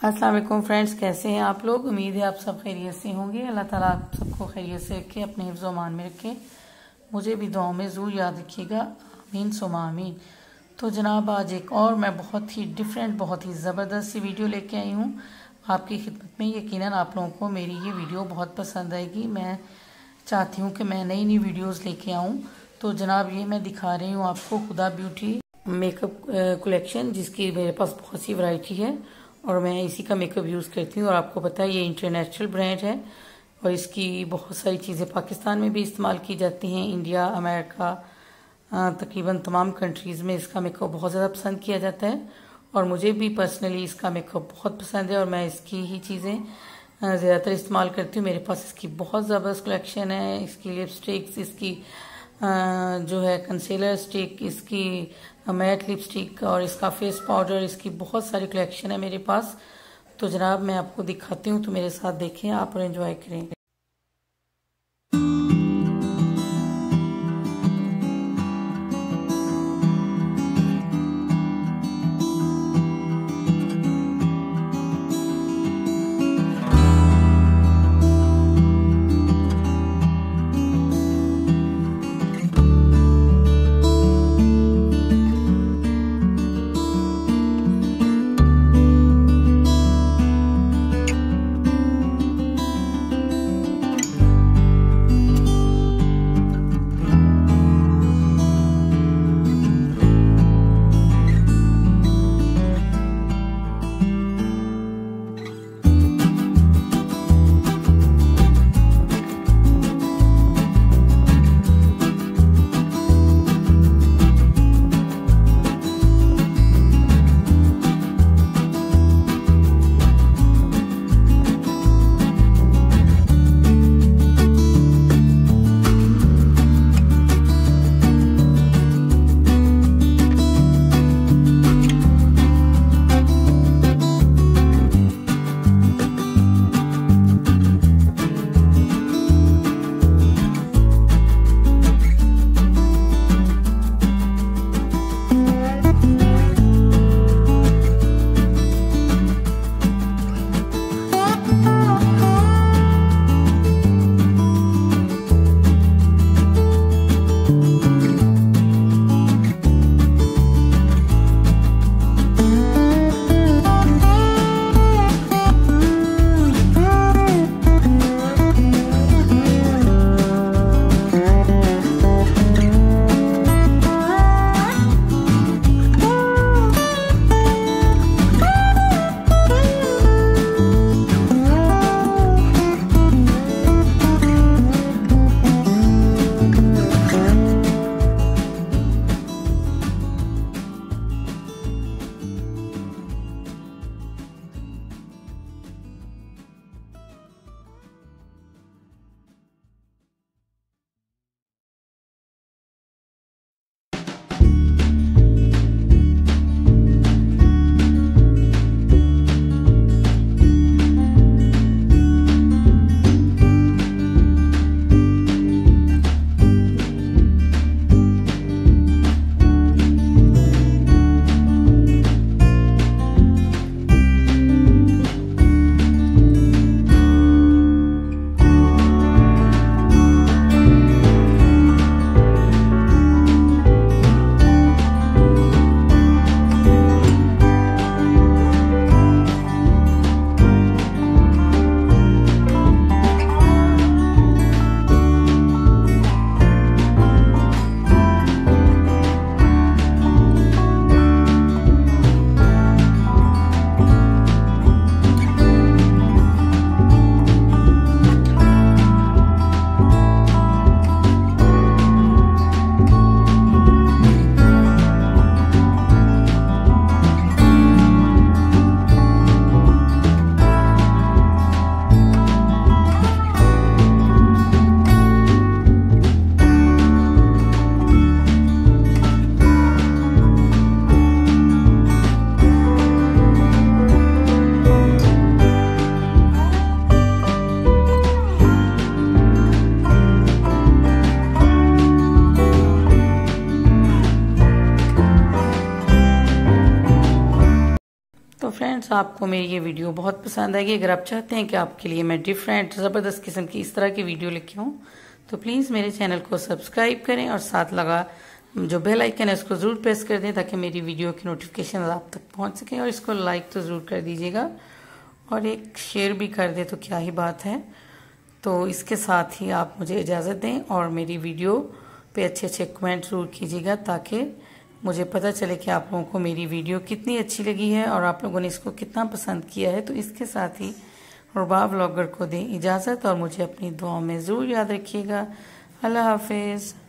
अस्सलाम वालेकुम फ्रेंड्स, कैसे हैं आप लोग। उम्मीद है आप सब खैरियत से होंगे। अल्लाह ताला आप सबको खैरियत से रखे, अपने हिफ्ज़ मान में रखे। मुझे भी दुआओं में ज़रूर याद रखिएगा, आमीन सुमा आमीन। तो जनाब आज एक और मैं बहुत ही डिफरेंट, बहुत ही ज़बरदस्त सी वीडियो लेके आई हूँ आपकी खिदमत में। यकीनन आप लोगों को मेरी ये वीडियो बहुत पसंद आएगी। मैं चाहती हूँ कि मैं नई नई वीडियोज़ लेके आऊँ। तो जनाब ये मैं दिखा रही हूँ आपको हुदा ब्यूटी मेकअप कलेक्शन, जिसकी मेरे पास बहुत सी वैरायटी है और मैं इसी का मेकअप यूज़ करती हूँ। और आपको पता है ये इंटरनेशनल ब्रांड है और इसकी बहुत सारी चीज़ें पाकिस्तान में भी इस्तेमाल की जाती हैं, इंडिया, अमेरिका, तकरीबन तमाम कंट्रीज़ में इसका मेकअप बहुत ज़्यादा पसंद किया जाता है। और मुझे भी पर्सनली इसका मेकअप बहुत पसंद है और मैं इसकी ही चीज़ें ज़्यादातर इस्तेमाल करती हूँ। मेरे पास इसकी बहुत ज़बरदस्त कलेक्शन है। इसकी लिपस्टिक्स, इसकी जो है कंसीलर स्टिक, इसकी मैट लिपस्टिक और इसका फेस पाउडर, इसकी बहुत सारी कलेक्शन है मेरे पास। तो जनाब मैं आपको दिखाती हूँ, तो मेरे साथ देखें आप और एंजॉय करें। आपको मेरी ये वीडियो बहुत पसंद आएगी। अगर आप चाहते हैं कि आपके लिए मैं डिफरेंट ज़बरदस्त किस्म की इस तरह की वीडियो लेके आऊँ तो प्लीज़ मेरे चैनल को सब्सक्राइब करें और साथ लगा जो बेल आइकन है उसको ज़रूर प्रेस कर दें ताकि मेरी वीडियो की नोटिफिकेशन आप तक पहुँच सकें। और इसको लाइक तो ज़रूर कर दीजिएगा और एक शेयर भी कर दे तो क्या ही बात है। तो इसके साथ ही आप मुझे इजाज़त दें और मेरी वीडियो पे अच्छे अच्छे कमेंट ज़रूर कीजिएगा ताकि मुझे पता चले कि आप लोगों को मेरी वीडियो कितनी अच्छी लगी है और आप लोगों ने इसको कितना पसंद किया है। तो इसके साथ ही रुबाब व्लॉगर को दें इजाज़त और मुझे अपनी दुआओं में ज़रूर याद रखिएगा। अल्लाह हाफिज़।